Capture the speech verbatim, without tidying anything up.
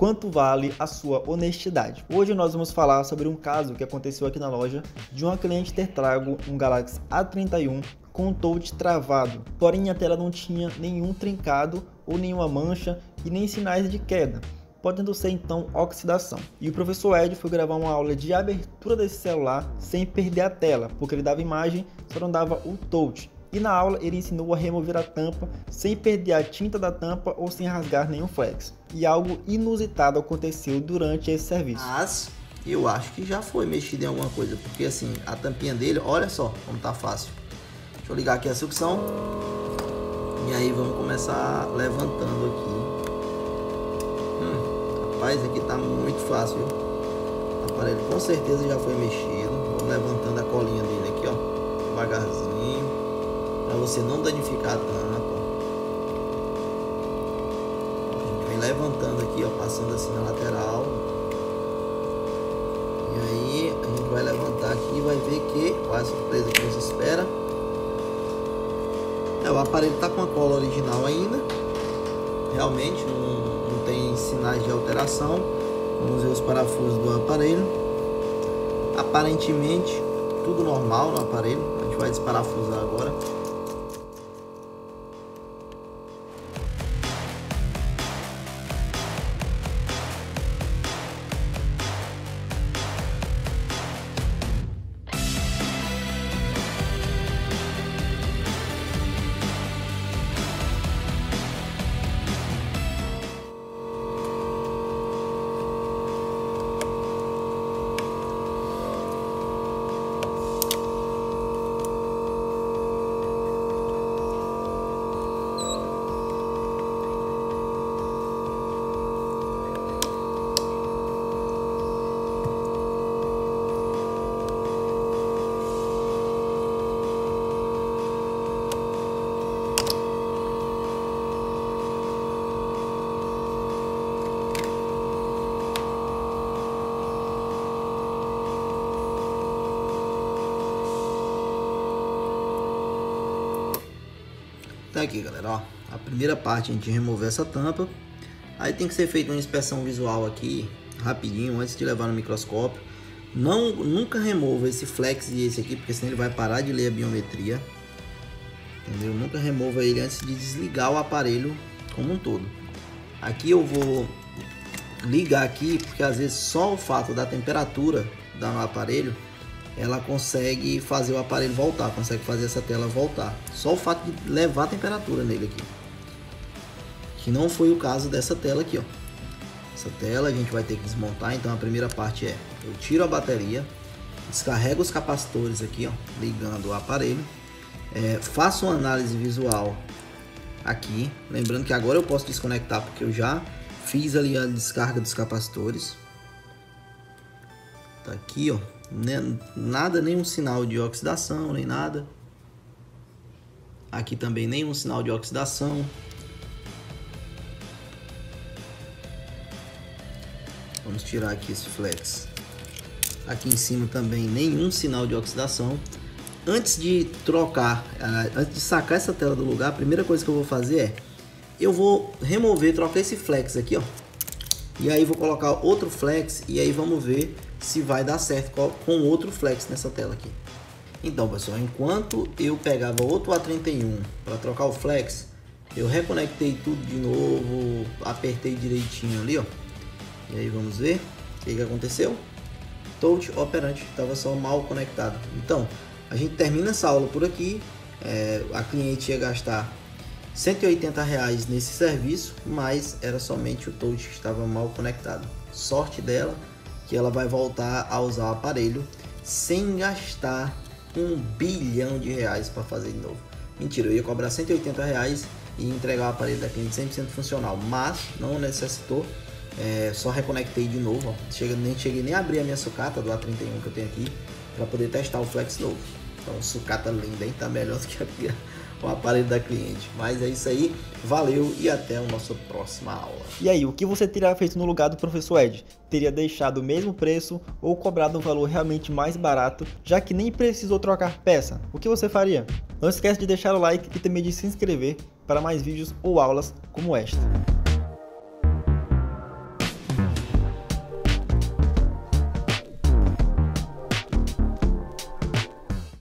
quanto vale a sua honestidade. Hoje nós vamos falar sobre um caso que aconteceu aqui na loja de uma cliente ter trago um Galaxy A trinta e um com o touch travado, porém a tela não tinha nenhum trincado ou nenhuma mancha e nem sinais de queda, podendo ser então oxidação. E o professor Ed foi gravar uma aula de abertura desse celular sem perder a tela, porque ele dava imagem, só não dava o touch. E na aula ele ensinou a remover a tampa sem perder a tinta da tampa ou sem rasgar nenhum flex. E algo inusitado aconteceu durante esse serviço. Mas eu acho que já foi mexido em alguma coisa, porque assim, a tampinha dele, olha só como tá fácil. Deixa eu ligar aqui a sucção. E aí vamos começar levantando aqui. Hum, rapaz, aqui tá muito fácil, viu? O aparelho com certeza já foi mexido. Vamos levantando a colinha dele aqui, ó, devagarzinho, para você não danificar a tampa. A gente vem levantando aqui, ó, passando assim na lateral. E aí a gente vai levantar aqui e vai ver que, qual é a surpresa que nos espera. É, o aparelho tá com a cola original ainda. Realmente não, não tem sinais de alteração. Vamos ver os parafusos do aparelho. Aparentemente tudo normal no aparelho. A gente vai desparafusar agora. Tá aqui, galera, ó, a primeira parte a gente remover essa tampa, aí tem que ser feita uma inspeção visual aqui, rapidinho, antes de levar no microscópio. Não, nunca remova esse flex e esse aqui, porque senão ele vai parar de ler a biometria, entendeu? Nunca remova ele antes de desligar o aparelho como um todo. Aqui eu vou ligar aqui, porque às vezes só o fato da temperatura do aparelho, ela consegue fazer o aparelho voltar, consegue fazer essa tela voltar. Só o fato de levar a temperatura nele aqui. Que não foi o caso dessa tela aqui, ó. Essa tela a gente vai ter que desmontar, então a primeira parte é: eu tiro a bateria, descarrego os capacitores aqui, ó, ligando o aparelho. É, faço uma análise visual aqui. Lembrando que agora eu posso desconectar, porque eu já fiz ali a descarga dos capacitores. Tá aqui, ó. Nada, nenhum sinal de oxidação, nem nada. Aqui também nenhum sinal de oxidação. Vamos tirar aqui esse flex. Aqui em cima também nenhum sinal de oxidação. Antes de trocar, antes de sacar essa tela do lugar, a primeira coisa que eu vou fazer é: eu vou remover, trocar esse flex aqui, ó. E aí vou colocar outro flex e aí vamos ver se vai dar certo com outro flex nessa tela aqui. Então, pessoal, enquanto eu pegava outro A trinta e um para trocar o flex, eu reconectei tudo de novo, apertei direitinho ali, ó. E aí vamos ver o que, que aconteceu. Touch operante, estava só mal conectado. Então, a gente termina essa aula por aqui. É, a cliente ia gastar cento e oitenta reais nesse serviço, mas era somente o touch que estava mal conectado. Sorte dela que ela vai voltar a usar o aparelho sem gastar um bilhão de reais para fazer de novo. Mentira, eu ia cobrar cento e oitenta reais e entregar o aparelho da cliente cem por cento funcional, mas não necessitou. É, só reconectei de novo, ó. Chega, nem cheguei nem a abrir a minha sucata do A trinta e um que eu tenho aqui para poder testar o flex novo. Então, sucata linda, hein? Tá melhor do que a, o aparelho da cliente. Mas é isso aí, valeu e até a nossa próxima aula. E aí, o que você teria feito no lugar do professor Ed? Teria deixado o mesmo preço ou cobrado um valor realmente mais barato, já que nem precisou trocar peça? O que você faria? Não esquece de deixar o like e também de se inscrever para mais vídeos ou aulas como esta.